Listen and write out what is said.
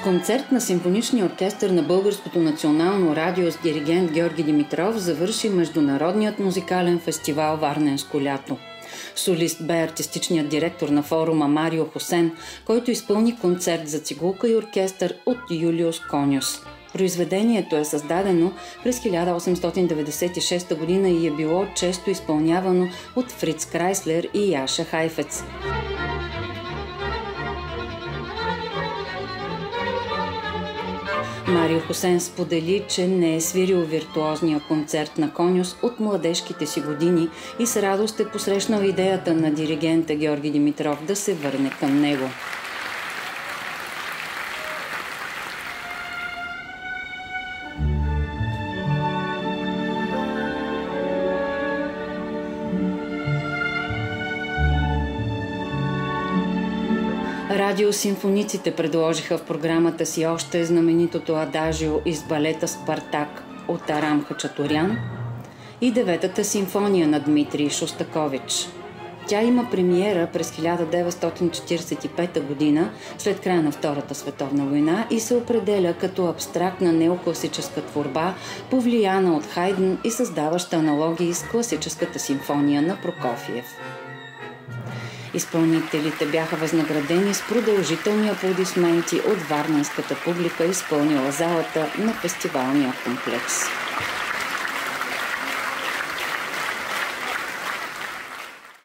Концерт на симфоничния оркестър на Българското национално радио с диригент Георги Димитров завърши Международният музикален фестивал Варненско лято. Солист бе артистичният директор на форума Марио Хосен, който изпълни концерт за цигулка и оркестър от Юлиус Кониус. Произведението е създадено през 1896 година и е било често изпълнявано от Фриц Крайслер и Яша Хайфец. Марио Хосен сподели, че не е свирил виртуозния концерт на Кониус от младежките си години и с радост е посрещнал идеята на диригента Георги Димитров да се върне към него. Радиосимфониците предложиха в програмата си още знаменитото адажио из балета «Спартак» от Арам Хачатурян и Деветата симфония на Дмитрий Шостакович. Тя има премиера през 1945 година, след края на Втората световна война, и се определя като абстрактна неокласическа творба, повлияна от Хайден и създаваща аналогии с класическата симфония на Прокофиев. Изпълнителите бяха възнаградени с продължителни аплодисменти от варненската публика, изпълнила залата на фестивалния комплекс.